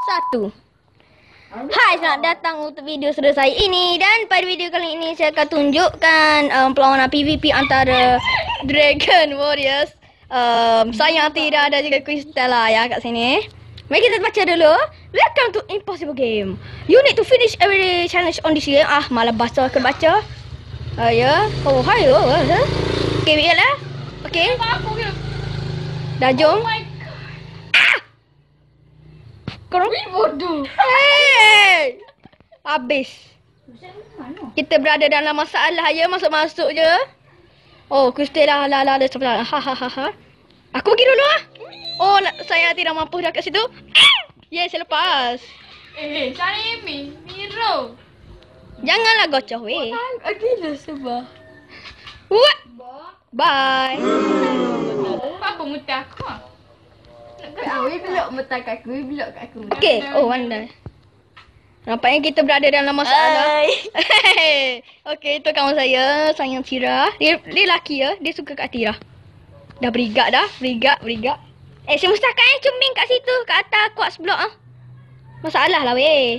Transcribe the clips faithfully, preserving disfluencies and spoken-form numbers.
Satu. Hai, selamat datang untuk video selesai ini. Dan pada video kali ini saya akan tunjukkan um, perlawanan P V P antara Dragon Warriors, um, saya Tira dan juga Cristela ya kat sini. Mari kita baca dulu. Welcome to Impossible Game. You need to finish every challenge on this game. Ah, malah baca ke baca. Ah uh, ya. Yeah. Oh, hai. Oh, uh, okay, biarlah. Okay. Dah jom. Korang bodoh. Hey! Habis. Kita berada dalam masalah ya, masuk-masuk je. Oh, Cristela la la la sebelah. Ha ha ha ha. Aku pergi dulu ah. Oh, saya tidak mampu dah kat situ. Yes, saya lepas. Eh, cari mi, Miro. Janganlah gocoh weh. Adila sebab. What? Bye. Apa muta aku? Awi belok muta kat aku, belok kat aku. Okey. Oh, anda. Nampaknya kita berada dalam masalah. Okey, itu kawan saya, sayang Tira. Dia, dia lelaki ya, dia suka kat Tira. Dah berigat dah, berigat, berigat. Eh, saya mustahkan eh, cuming kat situ, kat atas kuat sebelah ah. Masalah lah weh.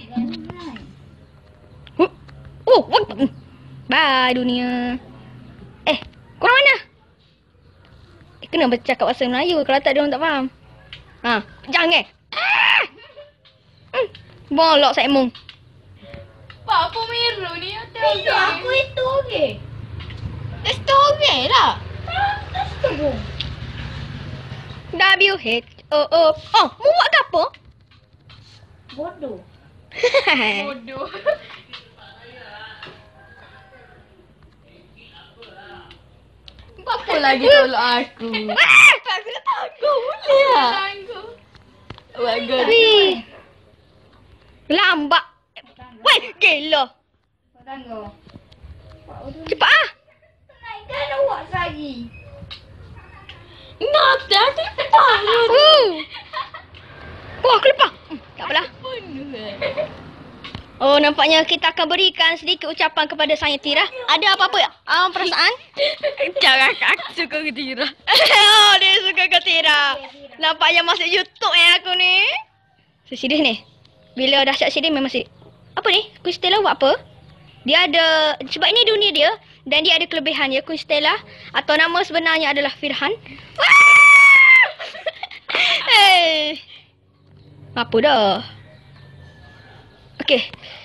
Oh, what? Bye dunia. Eh, korang mana? Eh, kena bercakap bahasa Melayu, kalau tak dia orang tak faham. Ha, jangan eh. Ah! Hmm, bolok saya mung. Pak, apa Miro ni? Ada Itu aku itu okey. Itu okey lah. Tunggu. W H O O. Oh, mu buat ke apa? Bodoh. Bodoh. Apa lagi tolong aku? Ah, tak kena tanggung boleh lah. Tangguh. Bagus. Wih. Lambat. Weh, gila. Tangguh. Cepat ah. Naikkan awak lagi. Nak tadi petang. Uh. Wah, aku lepas. Hmm, tak apalah. Bunuh. Oh, nampaknya kita akan berikan sedikit ucapan kepada saya Tira. Ada apa-apa um, perasaan? Jangan aku suka ke Tira. Oh, dia suka ke Tira. Nampaknya masuk YouTube eh aku ni. Sedih ni. Bila dah siap sedih memang sedih. Apa ni? Cristela buat apa? Dia ada, sebab ini dunia dia dan dia ada kelebihan ya, Cristela atau nama sebenarnya adalah Firhan. Hey. Apa dah? Okey.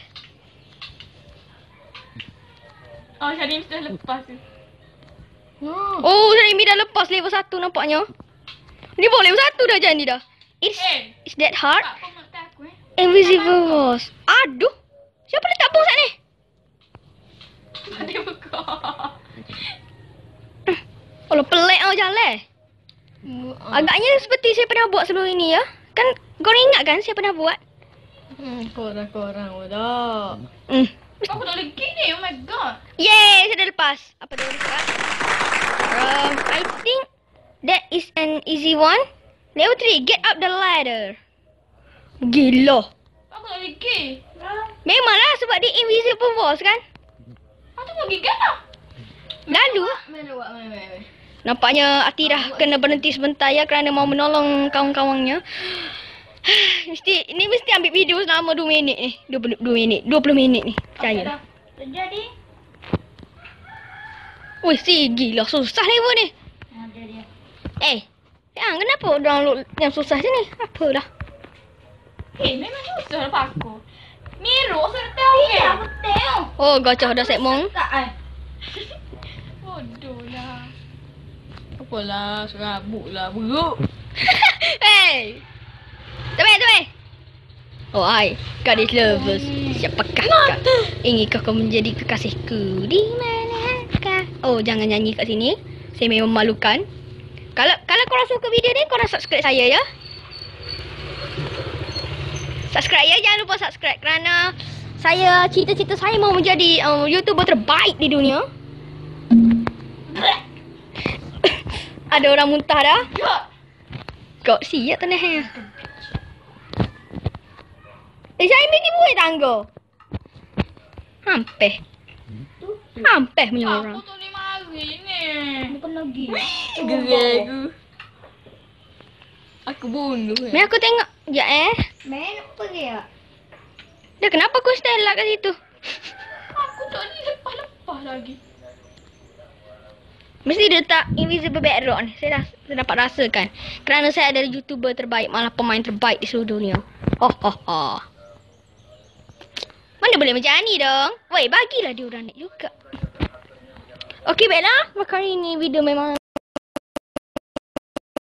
Oh, Syarim sudah lepas tu. Oh, Zarimi dah lepas level satu nampaknya. Dia bawa level satu dah jadi dah. It's, Eh. it's that hard. Pak, apa mata aku eh? Invisible Walls. Aduh. Siapa letak bom saat ni? Dia buka. Oh, pelik oh jalan. Agaknya seperti saya pernah buat sebelum ini ya. Kan korang ingat kan saya pernah buat? Hmm, korang-korang dah. Hmm. Aku tak lagi ni, oh my god. Yay, saya dah lepas. Apa dia lepas? Um, I think that is an easy one. Level three, get up the ladder. Gila. Aku tak lagi. Memanglah sebab dia invisible walls kan? Aku mau gigit lah. Lalu Mana buat, mana, mana. nampaknya Atira kena berhenti sebentar ya kerana mau menolong kawan-kawannya. Mesti ni mesti ambil video selama dua minit ni. dua puluh dua minit, dua puluh minit ni. Percaya. Jadi. Wih, si gila susah level ni. Ha jadi. Eh, yang kenapa download yang susah je ni? Apalah. Eh, memang susah lah aku. Miro, sudah tahu ke? Iya, betul. Oh, gacah dah set mong. Tak ai. Bodoh lah. Apalah, serabut lah, buruk. Hey. Tepek, tepek. Oh, ai, gadis lovers. Siapakah kau? Inginkah kau menjadi kekasihku? Di manakah? Oh, jangan nyanyi kat sini. Saya memang memalukan. Kalau kalau korang suka video ni, korang subscribe saya ya. Subscribe ya, jangan lupa subscribe kerana saya cita-cita saya mau menjadi um, YouTuber terbaik di dunia. Ada orang muntah dah. Kau siap tak ni? Eh, saya pergi buat tangga. Hampir. Hampir punya Aku orang. tak boleh mari ni. Bukan lagi. Gerai aku. Aku bunuh. Ni aku tengok. Sekejap eh. Main apa dia? Dah kenapa kau stand lah kat situ? Aku tak ni lepas-lepas lagi. Mesti dia letak invisible backdrop ni. Saya dah saya dapat rasakan. Kerana saya adalah YouTuber terbaik, malah pemain terbaik di seluruh dunia. Ho ho ho. Mana boleh macam ni dong? Woi, bagilah dia orang nak juga. Okey, baiklah. Maka hari ni video memang